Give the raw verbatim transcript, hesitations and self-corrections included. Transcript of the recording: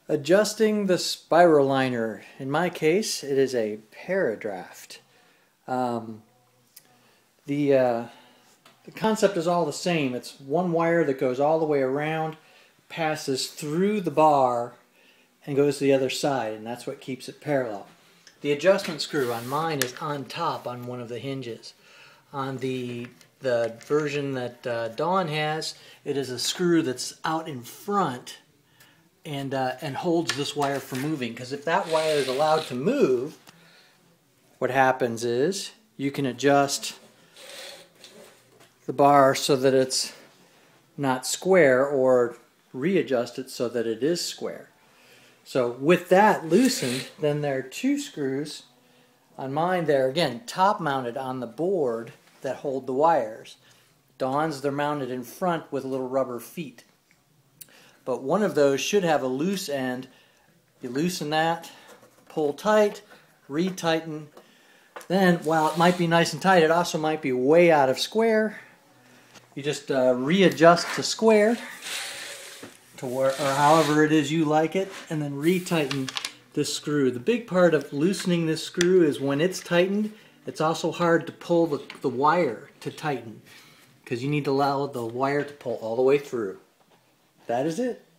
Adjusting the spiral liner. In my case, it is a Paradraft. Um, the, uh, the concept is all the same. It's one wire that goes all the way around, passes through the bar, and goes to the other side, and that's what keeps it parallel. The adjustment screw on mine is on top on one of the hinges. On the the version that uh, Dawn has, it is a screw that's out in front and uh, and holds this wire from moving. Because if that wire is allowed to move, what happens is you can adjust the bar so that it's not square, or readjust it so that it is square. So with that loosened, then there are two screws on mine there, again, top mounted on the board that hold the wires. Dawn's, they're mounted in front with little rubber feet. But one of those should have a loose end. You loosen that, pull tight, retighten. Then, while it might be nice and tight, it also might be way out of square. You just uh, readjust to square, to where, or however it is you like it, and then retighten this screw. The big part of loosening this screw is when it's tightened, it's also hard to pull the, the wire to tighten, because you need to allow the wire to pull all the way through. That is it.